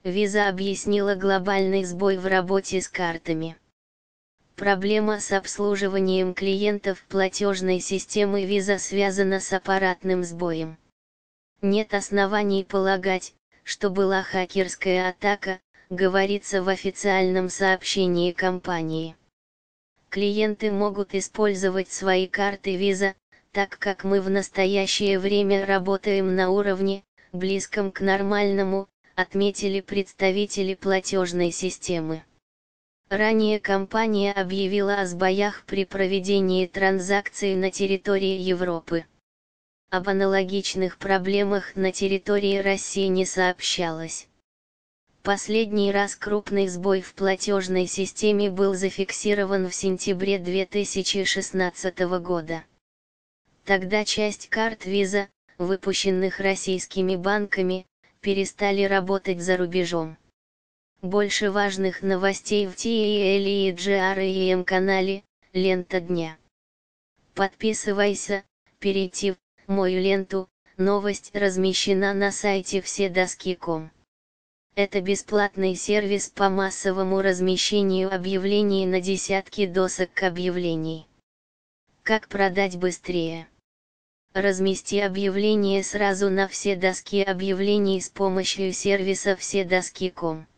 Visa объяснила глобальный сбой в работе с картами. Проблема с обслуживанием клиентов платежной системы Visa связана с аппаратным сбоем. Нет оснований полагать, что была хакерская атака, говорится в официальном сообщении компании. Клиенты могут использовать свои карты Visa, так как мы в настоящее время работаем на уровне, близком к нормальному, отметили представители платежной системы. Ранее компания объявила о сбоях при проведении транзакций на территории Европы. Об аналогичных проблемах на территории России не сообщалось. Последний раз крупный сбой в платежной системе был зафиксирован в сентябре 2016 года. Тогда часть карт Visa, выпущенных российскими банками, перестали работать за рубежом. Больше важных новостей в TELEGRAM канале «Лента дня». Подписывайся, перейти в «Мою ленту», новость размещена на сайте вседоски.com. Это бесплатный сервис по массовому размещению объявлений на десятки досок объявлений. Как продать быстрее? Размести объявление сразу на все доски объявлений с помощью сервиса вседоски.com.